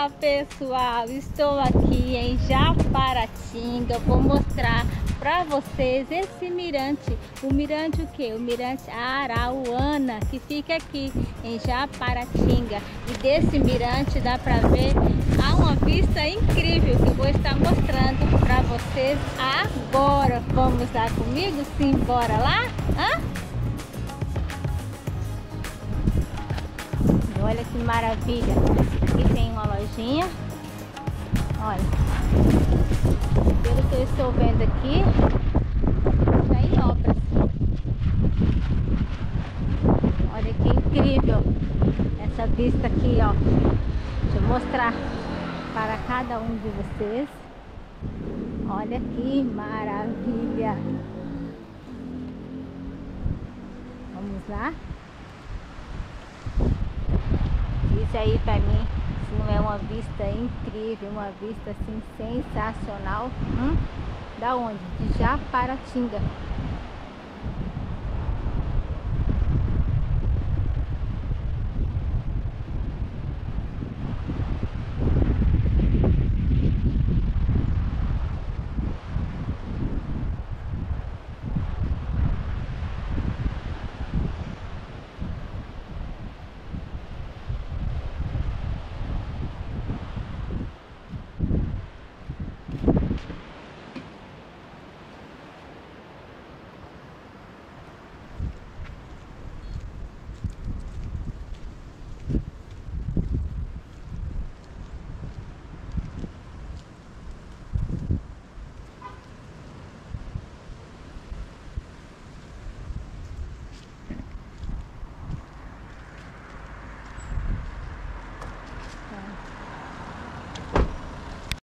Olá pessoal, estou aqui em Japaratinga. Vou mostrar para vocês esse mirante. O mirante o que? O mirante Arauana, que fica aqui em Japaratinga. E desse mirante dá para ver, há uma vista incrível que eu vou estar mostrando para vocês agora. Vamos lá comigo? Sim, bora lá? Olha que maravilha. Aqui tem uma lojinha. Olha, pelo que eu estou vendo aqui, está em obras. Olha que incrível essa vista aqui, ó. Deixa eu mostrar para cada um de vocês. Olha que maravilha. Vamos lá. Diz aí pra mim se não é uma vista incrível, uma vista assim sensacional. Da onde? De Japaratinga.